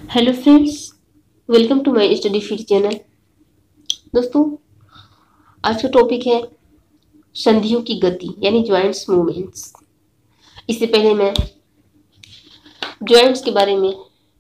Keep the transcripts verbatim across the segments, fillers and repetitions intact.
Hello friends, welcome to my study field channel. दोस्तों, आज का टॉपिक है संधियों की गति यानी जॉइंट्स मूवमेंट्स। इससे पहले मैं जॉइंट्स के बारे में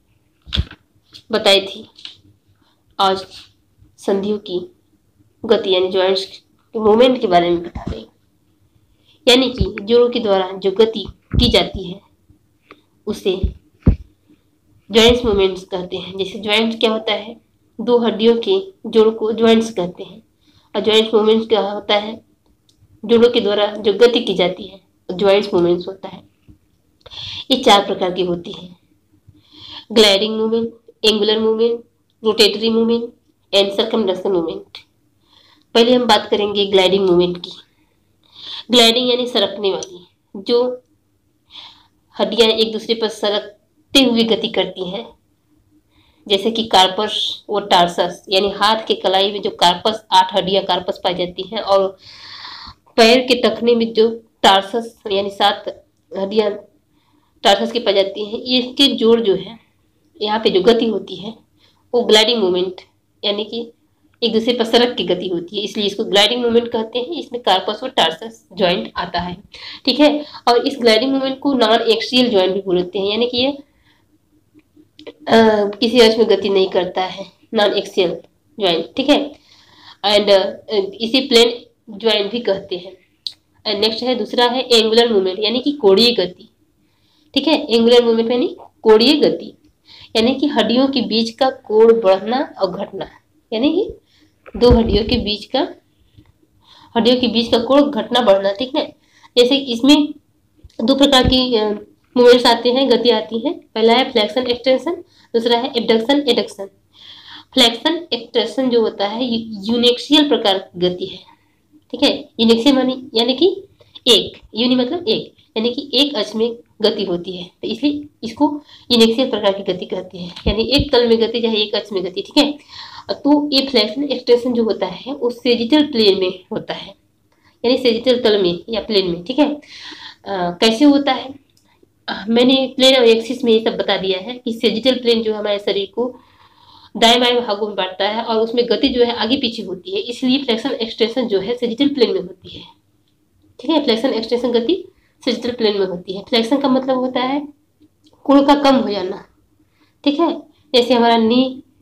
बताई थी। आज संधियों की गति यानी जॉइंट्स के मूवमेंट के बारे में बता रही हूँ। यानी कि जोड़ों के द्वारा जो गति की जाती है उसे जॉइंट्स मूवमेंट्स कहते हैं। जैसे जॉइंट क्या होता है, दो हड्डियों के जोड़ को जॉइंट्स कहते हैं। और जॉइंट्स मूवमेंट्स क्या होता है, जोड़ों के द्वारा जो गति की जाती है जॉइंट्स मूवमेंट्स होता है। ये चार प्रकार की होती है: gliding movement, angular movement, rotatory movement and circumduction movement. पहले हम बात करेंगे ग्लाइडिंग मूवमेंट की। ग्लाइडिंग यानी सरकने वाली, जो हड्डियां एक दूसरे पर सरकते हुए गति करती हैं, जैसे कि कार्पस और टार्सस। यानी हाथ के कलाई में जो कार्पस, आठ हड्डियां कार्पस पाई जाती हैं, और पैर के टखने में जो टार्सस यानी सात हड्डियां टार्सस की पाई जाती हैं। इसके जोड़ जो है, यहाँ पे जो गति होती है वो ग्लाइडिंग मूवमेंट यानी कि एक दूसरे पर सरक की गति होती है, इसलिए इसको ग्लाइडिंग मूवमेंट कहते हैं। इसमें कार्पस और टार्सस जॉइंट आता है, ठीक है। और इस ग्लाइडिंग मूवमेंट को नॉन एक्सियल जॉइंट भी बोलते हैं, यानी कि ये आ, किसी अर्थ में गति नहीं करता है, नॉन एक्सियल जॉइंट, ठीक है। एंड इसे प्लेन जॉइंट भी कहते हैं। एंड नेक्स्ट है, दूसरा है एंगुलर मूवमेंट यानी कि कोणीय गति, ठीक है। एंगुलर मूवमेंट यानी कोणीय गति, यानी कि हड्डियों के बीच का कोण बढ़ना और घटना, यानी कि दो हड्डियों के बीच का हड्डियों के बीच का कोण घटना बढ़ना, ठीक है। जैसे इसमें दो प्रकार की मूवमेंट्स आते हैं, गति आती है। पहला है फ्लेक्शन एक्सटेंशन, दूसरा है एबडक्शन एडक्शन। फ्लेक्शन एक्सटेंशन जो होता है यूनिक्सियल प्रकार की गति है, ठीक है। यूनिक्सियल मानी यानी कि एक, यूनि मतलब एक, यानी कि एक अक्ष में गति होती है, तो इसलिए इसको यूनिक्सियल प्रकार की गति कहते हैं, यानी एक तल में गति चाहे एक अक्ष में गति, ठीक है। तो ये फ्लेक्शन एक्सटेंशन जो होता है वो सेजिटल प्लेन में होता है, यानी सेजिटल तल में या प्लेन में, ठीक है। आ, कैसे होता है, आ, मैंने प्लेन और एक्सिस में ये सब बता दिया है कि सेजिटल प्लेन जो हमारे शरीर को दाएं बाएं भागों में बांटता है और उसमें गति जो है आगे पीछे होती है, इसलिए फ्लेक्शन एक्सटेंशन जो है सेजिटल प्लेन में होती है, ठीक है। फ्लेक्शन एक्सटेंशन गति सेजिटल प्लेन में होती है। फ्लेक्शन का मतलब होता है कोण का कम हो जाना, ठीक है। जैसे हमारा नी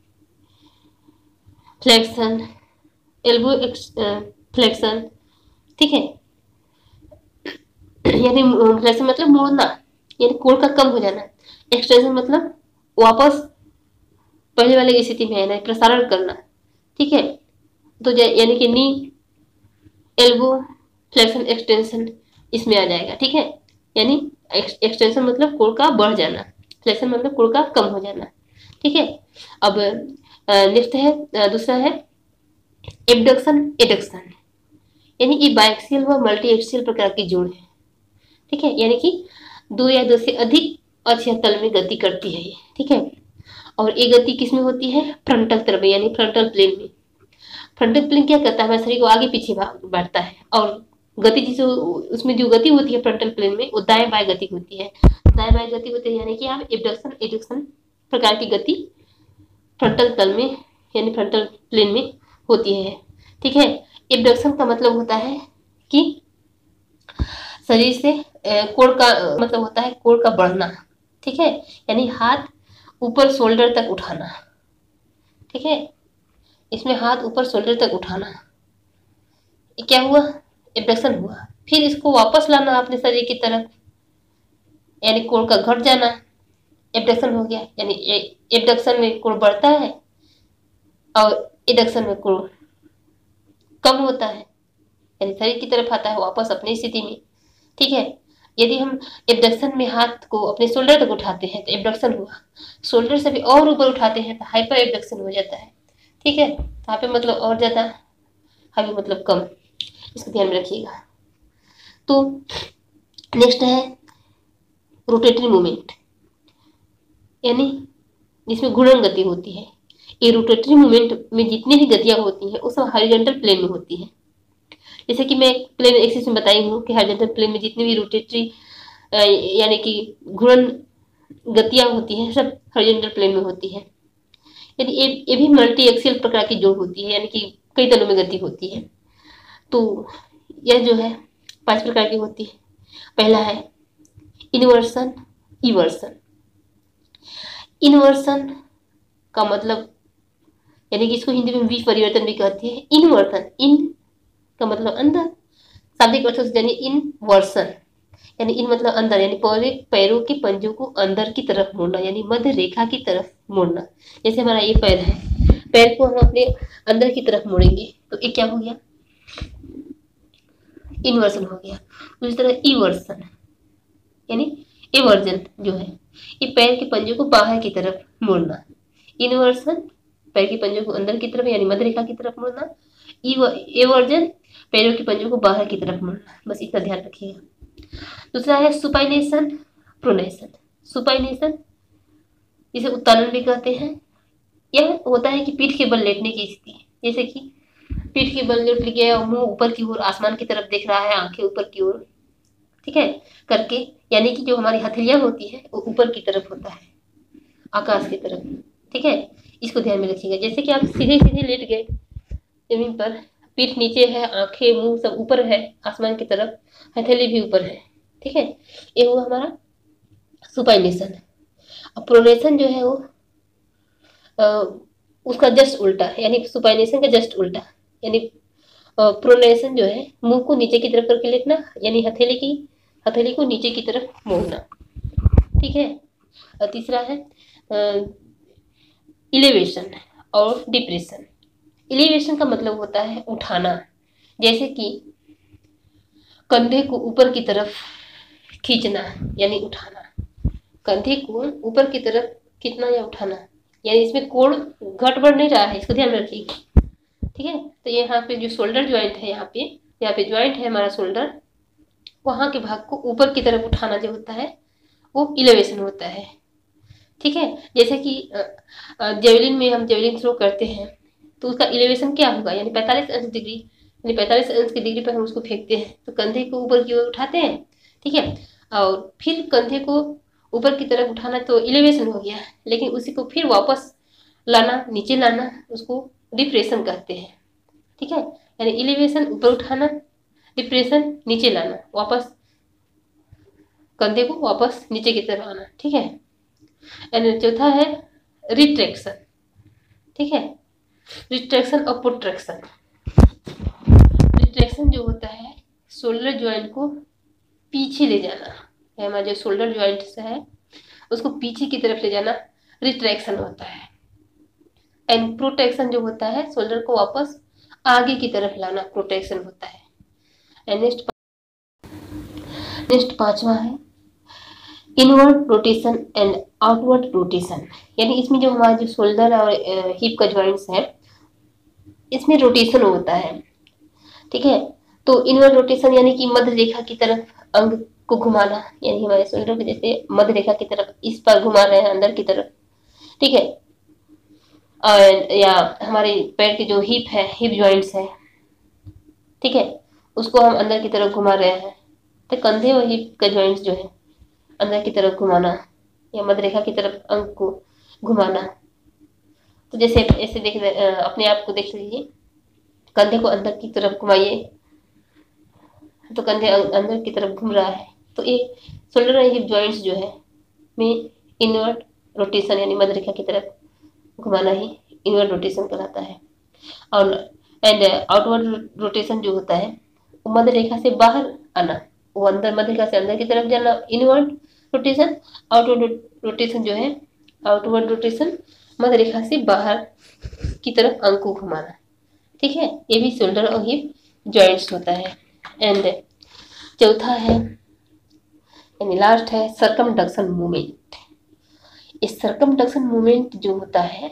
फ्लेक्शन, एल्बो फ्लेक्शन, ठीक है। यानी फ्लेक्शन मतलब मोड़ना, यानी कोण का कम हो जाना। एक्सटेंशन मतलब वापस पहले वाले की स्थिति में आना, प्रसारण करना, ठीक है। तो यानी कि नी एल्बो फ्लेक्शन एक्सटेंशन इसमें आ जाएगा, ठीक है। यानी एक्सटेंशन मतलब कोण का बढ़ जाना, फ्लेक्शन मतलब कोण का कम हो जाना, ठीक है। अब नेक्स्ट है, दूसरा है एबडक्शन एडक्शन, यानी ये बाइक्सियल व मल्टी एक्सियल प्रकार की जोड़ है, ठीक है। यानी कि दो या दो से अधिक अक्ष या तल में गति करती है ये, ठीक है। और ये गति किसमें होती है, फ्रंटल तरफ में, यानी फ्रंटल प्लेन में। फ्रंटल प्लेन क्या करता है, हमारे शरीर को आगे पीछे बढ़ता है, और गति जिस उसमें जो गति होती है फ्रंटल प्लेन में वो दाएं बाएं गति होती है, दाएं बाएं गति होती है, यानी कि यहाँ एबडक्शन एडक्शन प्रकार की गति फ्रंटल तल में यानी फ्रंटल प्लेन में होती है, ठीक है। एबडक्शन का मतलब होता है कि शरीर से कोण का मतलब होता है कोण का बढ़ना, ठीक है। यानी हाथ ऊपर शोल्डर तक उठाना, ठीक है। इसमें हाथ ऊपर शोल्डर तक उठाना, ये क्या हुआ, एबडक्शन हुआ। फिर इसको वापस लाना अपने शरीर की तरफ, यानी कोण का घट जाना, एबडक्शन हो गया। यानी एबडक्शन में कोण बढ़ता है और एडक्शन में कोण कम होता है, यानी शरीर की तरफ आता है वापस अपनी स्थिति में, ठीक है। यदि हम एबडक्शन में हाथ को अपने शोल्डर तक उठाते हैं तो एबडक्शन हुआ, शोल्डर से भी और ऊपर उठाते हैं तो हाइपर एबडक्शन हो जाता है, ठीक है। यहाँ पे मतलब और ज्यादा, हाइपर मतलब कम, इसको ध्यान में रखिएगा। तो नेक्स्ट है रोटेटरी मूवमेंट, यानी जिसमें घूर्णन गति होती है। ये रोटेटरी मूवमेंट में जितनी भी गतियां होती हैं वो सब हॉरिजॉन्टल प्लेन में होती है। जैसे कि मैं प्लेन एक्सिस में बताई हूँ कि हॉरिजॉन्टल प्लेन में जितनी भी रोटेटरी यानी कि घूर्णन गतियां होती हैं सब हॉरिजॉन्टल प्लेन में होती है। यदि ये ये भी मल्टी एक्सियल प्रकार की जोड़ होती है, यानी कि कई तलों में गति होती है। तो यह जो है पांच प्रकार की होती है। पहला है इन्वर्सन, इवर्सन। इन्वर्सन का मतलब, यानी कि इसको हिंदी में विपरिवर्तन भी कहते हैं। इनवर्सन, इन का मतलब अंदर, शाब्दिक अर्थ से जानिए इनवर्सन, यानी इन मतलब अंदर, यानी पैर पैरों के पंजों को अंदर की तरफ मोड़ना, यानी मध्य रेखा की तरफ मोड़ना। जैसे हमारा ये पैर है, पैर को हम अपने अंदर की तरफ मोड़ेंगे तो ये क्या हो गया, इन्वर्सन हो गया। उसी तरह इवर्सन यानी एवर्जन जो है, ये पैर के पंजों को बाहर की तरफ मोड़ना। इन्वर्सन पैर के पंजों को अंदर की तरफ यानी मध्य रेखा की तरफ मोड़ना। एवर्जन पैरों के पंजों को बाहर की तरफ मोड़ना। बस इसका ध्यान रखिएगा। दूसरा है सुपाइनेशन, प्रोनेशन। सुपाइनेशन जिसे उत्तालन भी कहते हैं, यह होता है कि पीठ के बल लेटने की स्थिति, जैसे कि पीठ के बल लेट गया, मुंह ऊपर की ओर आसमान की तरफ देख रहा है, आंखें ऊपर की ओर, ठीक है, करके, यानी कि जो हमारी हथेलियां होती है वो ऊपर की तरफ होता है, आकाश की तरफ, ठीक है। इसको ध्यान में रखिएगा। जैसे कि आप सीधे सीधे लेट गए जमीन पर, पीठ नीचे है, आंखें मुंह सब ऊपर है आसमान की तरफ, हथेली भी ऊपर है, ठीक है, ये हुआ हमारा सुपाइनेशन। अब प्रोनेशन जो है वो आ, उसका जस्ट उल्टा, यानी सुपाइनेशन का जस्ट उल्टा, यानी प्रोनेशन जो है मुंह को नीचे की तरफ करके लेटना, यानी हथेली की हथेली को नीचे की तरफ मोड़ना, ठीक है। और तीसरा है इलेवेशन और डिप्रेशन। इलेवेशन का मतलब होता है उठाना, जैसे कि कंधे को ऊपर की तरफ खींचना यानी उठाना, कंधे को ऊपर की तरफ खींचना या उठाना, यानी इसमें कोण घट बढ़ नहीं रहा है, इसको ध्यान में रखिएगा, ठीक है। तो यहाँ पे जो शोल्डर ज्वाइंट है, यहाँ पे यहाँ पे ज्वाइंट है हमारा शोल्डर, वहां के भाग को ऊपर की तरफ उठाना जो होता है वो इलेवेशन होता है, ठीक है। जैसे कि जेवलिन में हम जेवलिन थ्रो करते हैं तो उसका इलेवेशन क्या होगा, यानी पैंतालीस अंश डिग्री, यानी पैंतालीस अंश की डिग्री पर हम उसको फेंकते हैं तो कंधे को ऊपर की ओर उठाते हैं, ठीक है, और फिर कंधे को ऊपर की तरफ उठाना तो इलेवेशन हो गया, लेकिन उसी को फिर वापस लाना, नीचे लाना, उसको डिप्रेशन कहते हैं, ठीक है। यानी इलेवेशन ऊपर उठाना, डिप्रेशन नीचे लाना, वापस कंधे को वापस नीचे की तरफ आना, ठीक है। एंड चौथा है रिट्रैक्शन, ठीक है, रिट्रैक्शन और प्रोट्रैक्शन। रिट्रैक्शन जो होता है शोल्डर ज्वाइंट को पीछे ले जाना, हमारा जो शोल्डर ज्वाइंट है उसको पीछे की तरफ ले जाना, रिट्रैक्शन होता है। एंड प्रोटेक्शन जो होता है शोल्डर को वापस आगे की तरफ लाना, प्रोटेक्शन होता है। एंड नेक्स्ट नेक्स्ट पांचवा है inward rotation and outward rotation, यानी इसमें जो हमारा जो शोल्डर और हिप का ज्वाइंट्स है इसमें रोटेशन होता है, ठीक है। तो इनवर्ड रोटेशन यानी कि मध्य रेखा की तरफ अंग को घुमाना, यानी हमारे शोल्डर को जैसे मध्य रेखा की तरफ इस पर घुमा रहे हैं अंदर की तरफ, ठीक है। और या हमारे पैर के जो हिप है, हिप ज्वाइंट्स है, ठीक है, उसको हम अंदर की तरफ घुमा रहे हैं तो कंधे और हिप का ज्वाइंट्स जो है अंदर की तरफ घुमाना या मध्य रेखा की तरफ अंग को घुमाना। तो जैसे ऐसे देख अपने आप को देख लीजिए, कंधे को अंदर की तरफ घुमाइए तो कंधे अंदर की तरफ घूम रहा है, तो ये शोल्डर एंड हिप जॉइंट्स जो है में इनवर्ड रोटेशन यानी मध्य रेखा की तरफ घुमाना ही इनवर्ड रोटेशन कहलाता है। और एंड आउटवर्ड रोटेशन जो होता है वो मध्य रेखा से बाहर आना, वो अंदर मध्य रेखा से अंदर की तरफ जाना इनवर्ड रोटेशन। आउटवर्ड रोटेशन जो है, आउटवर्ड रोटेशन मध्य रेखा से बाहर की तरफ अंग को घुमाना, ठीक है, ये भी शोल्डर और हिप जॉइंट्स होता है। एंड चौथा है यानी लास्ट है सर्कमडक्शन मूवमेंट। इस सर्कमडक्शन मूवमेंट जो होता है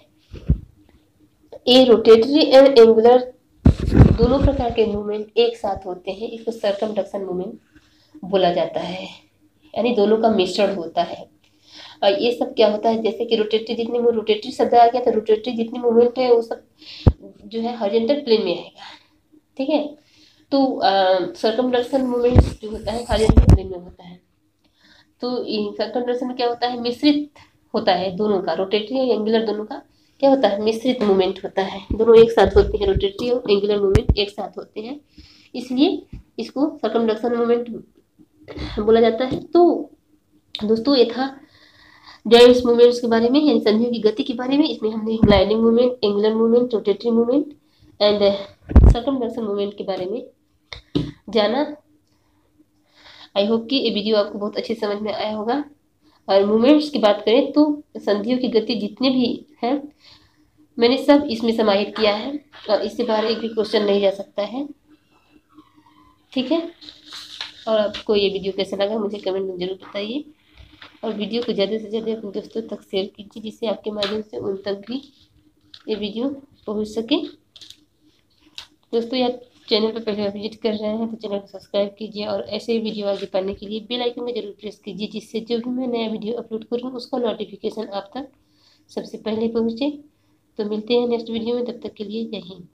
ये रोटेटरी एंड एंगुलर दोनों प्रकार के मूवमेंट एक साथ होते हैं, इसको सर्कमडक्शन मूवमेंट बोला जाता है, यानी दोनों का मिश्रण होता है। और ये सब क्या होता है, जैसे कि रोटेटरी जितनी रोटेटरी शब्द आ गया तो रोटेटरी जितनी मूवमेंट है वो सब जो है हॉरिजॉन्टल प्लेन में आएगा, ठीक है। तो सर्कमडक्शन मूवमेंट जो होता है हॉरिजॉन्टल प्लेन में होता है। तो सर्कमडक्शन में क्या होता है, मिश्रित होता है दोनों का, रोटेटरी और एंगुलर दोनों का क्या होता है, मिश्रित मूवमेंट होता है, दोनों एक साथ होते हैं, रोटेटरी और एंगुलर मूवमेंट एक साथ होते हैं, इसलिए इसको सर्कमडक्शन मूवमेंट बोला जाता है। तो दोस्तों ये था जॉइंट्स मूवमेंट्स के बारे में, यानी संधियों की गति के बारे में। इसमें हमने gliding movement, angular movement, rotatory movement and circumduction movement के बारे में जाना। आई होप कि ये वीडियो आपको बहुत अच्छी समझ में आया होगा। और मूवमेंट्स की बात करें तो संधियों की गति जितने भी हैं मैंने सब इसमें समाहित किया है, और इससे बाहर एक भी क्वेश्चन नहीं जा सकता है, ठीक है। और आपको ये वीडियो कैसा लगा मुझे कमेंट में जरूर बताइए, और वीडियो को ज़्यादा से ज़्यादा अपने दोस्तों तक शेयर कीजिए, जिससे आपके माध्यम से उन तक भी ये वीडियो पहुंच सके। दोस्तों यार चैनल पर पहले विजिट कर रहे हैं तो चैनल को सब्सक्राइब कीजिए, और ऐसे ही वीडियो आगे पाने के लिए बेल आइकन को जरूर प्रेस कीजिए, जिससे जो भी मैं नया वीडियो अपलोड करूँ उसका नोटिफिकेशन आप तक सबसे पहले पहुँचे। तो मिलते हैं नेक्स्ट वीडियो में, तब तक के लिए जय हिंद।